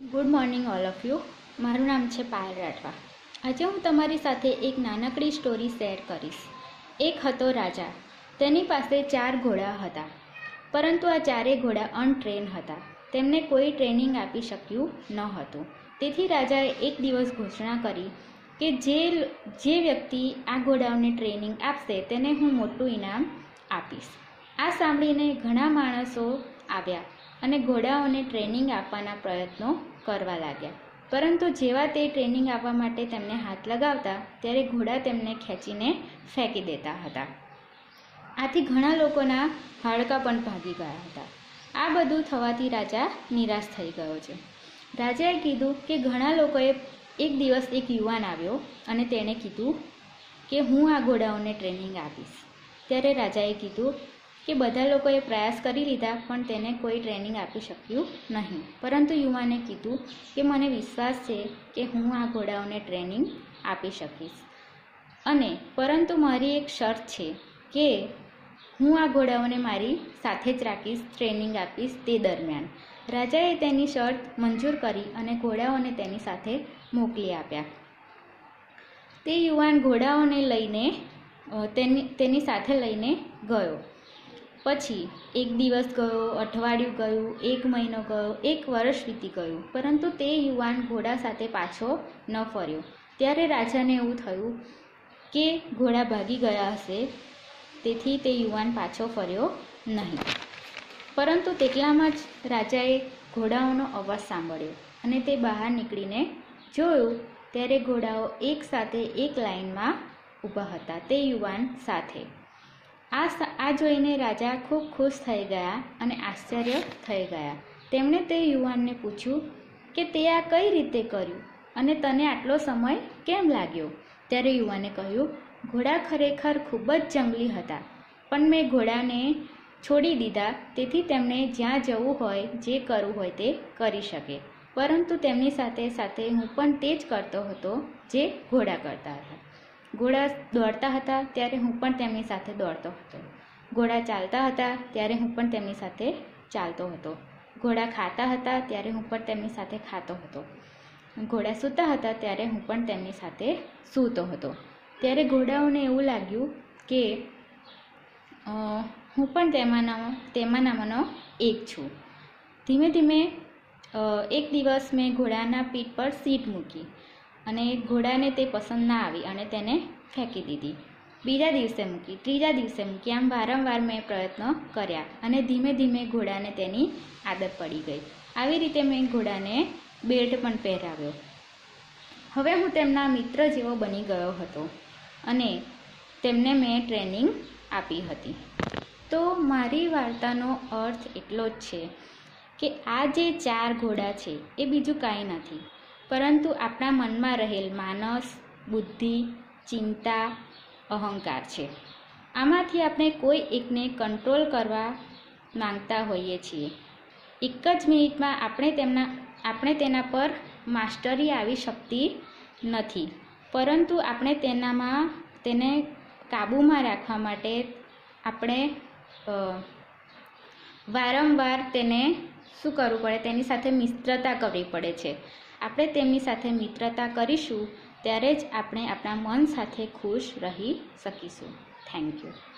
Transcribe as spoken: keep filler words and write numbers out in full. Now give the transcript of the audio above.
Good morning all of you. મારું નામ છે પાયલ રાઠવા. આજે હું તમારી સાથે એક નાનકડી સ્ટોરી શેર કરીશ. એક હતો રાજા. તેની પાસે ચાર ઘોડા હતા, પરંતુ આ ચારેય ઘોડા અનટ્રેન હતા. તેમને કોઈ ટ્રેનિંગ આપી શક્યું ન હતું. તેથી રાજાએ એક દિવસ ઘોષણા કરી કે જે જે વ્યક્તિ આ ઘોડાઓને ટ્રેનિંગ આપશે તેને હું મોટું ઇનામ આપીશ. આ સાંભળીને ઘણા માણસો આવ્યા અને ઘોડાઓને ટ્રેનિંગ આપવાના પ્રયત્નો કરવા લાગ્યા. પરંતુ જેવા તે ટ્રેનિંગ આપવા માટે તેમને હાથ લગાવતા ત્યારે ઘોડા તેમને ખેંચીને ફેંકી દેતા હતા. આથી ઘણા લોકોના હાડકાં પણ ભાગી ગયા હતા. આ બધું થવાથી રાજા નિરાશ થઈ ગયો છે. રાજાએ કીધું કે ઘણા લોકોએ એક દિવસ એક યુવાન આવ્યો અને તેણે કીધું કે હું આ ઘોડાઓને ટ્રેનિંગ આપીશ. ત્યારે રાજાએ કીધું કે બધા લોકોએ પ્રયાસ કરી લીધા પણ તેને કોઈ ટ્રેનિંગ આપી શક્યું નહીં. પરંતુ યુવાને કીધું કે મને વિશ્વાસ છે કે હું આ ઘોડાઓને ટ્રેનિંગ આપી શકીશ, અને પરંતુ મારી એક શરત છે કે હું આ ઘોડાઓને મારી સાથે જ રાખીશ, ટ્રેનિંગ આપીશ તે દરમિયાન. રાજાએ તેની શરત મંજૂર કરી અને ઘોડાઓને તેની સાથે મોકલી આપ્યા. તે યુવાન ઘોડાઓને લઈને તેની તેની સાથે લઈને ગયો. પછી એક દિવસ ગયો, અઠવાડિયું ગયું, એક મહિનો ગયો, એક વર્ષ વીતી ગયું, પરંતુ તે યુવાન ઘોડા સાથે પાછો ન ફર્યો. ત્યારે રાજાને એવું થયું કે ઘોડા ભાગી ગયા હશે, તેથી તે યુવાન પાછો ફર્યો નહીં. પરંતુ તેટલામાં જ રાજાએ ઘોડાઓનો અવાજ સાંભળ્યો અને તે બહાર નીકળીને જોયું ત્યારે ઘોડાઓ એક સાથે એક લાઇનમાં ઊભા હતા તે યુવાન સાથે. આ આ જોઈને રાજા ખૂબ ખુશ થઈ ગયા અને આશ્ચર્ય થઈ ગયા. તેમણે તે યુવાનને પૂછ્યું કે તે આ કઈ રીતે કર્યું અને તને આટલો સમય કેમ લાગ્યો? ત્યારે યુવાને કહ્યું, ઘોડા ખરેખર ખૂબ જ જંગલી હતા, પણ મેં ઘોડાને છોડી દીધા તેથી તેમને જ્યાં જવું હોય, જે કરવું હોય તે કરી શકે. પરંતુ તેમની સાથે સાથે હું પણ તે જ કરતો હતો જે ઘોડા કરતા હતા. ઘોડા દોડતા હતા ત્યારે હું પણ તેમની સાથે દોડતો હતો. ઘોડા ચાલતા હતા ત્યારે હું પણ તેમની સાથે ચાલતો હતો. ઘોડા ખાતા હતા ત્યારે હું પણ તેમની સાથે ખાતો હતો. ઘોડા સૂતા હતા ત્યારે હું પણ તેમની સાથે સૂતો હતો. ત્યારે ઘોડાઓને એવું લાગ્યું કે હું પણ તેમાંના તેમાંનામાંનો એક છું. ધીમે ધીમે એક દિવસ મેં ઘોડાના પીઠ પર સીટ મૂકી અને ઘોડાને તે પસંદ ના આવી અને તેને ફેંકી દીધી. બીજા દિવસે મૂકી, ત્રીજા દિવસે મૂકી, આમ વારંવાર મેં પ્રયત્નો કર્યા અને ધીમે ધીમે ઘોડાને તેની આદત પડી ગઈ. આવી રીતે મેં ઘોડાને બેલ્ટ પણ પહેરાવ્યો. હવે હું તેમના મિત્ર જેવો બની ગયો હતો અને તેમને મેં ટ્રેનિંગ આપી હતી. તો મારી વાર્તાનો અર્થ એટલો જ છે કે આ જે ચાર ઘોડા છે એ બીજું કાંઈ નથી, પરંતુ આપણા મનમાં રહેલ માનસ, બુદ્ધિ, ચિંતા, અહંકાર છે. આમાંથી આપણે કોઈ એકને કંટ્રોલ કરવા માંગતા હોઈએ છીએ. એક જ મિનિટમાં આપણે તેમના આપણે તેના પર માસ્ટરી આવી શકતી નથી, પરંતુ આપણે તેનામાં તેને કાબૂમાં રાખવા માટે આપણે વારંવાર તેને શું કરવું પડે, તેની સાથે મિત્રતા કરવી પડે છે. આપણે તેમની સાથે મિત્રતા કરીશું ત્યારે જ આપણે આપણા મન સાથે ખુશ રહી શકીશું. Thank you.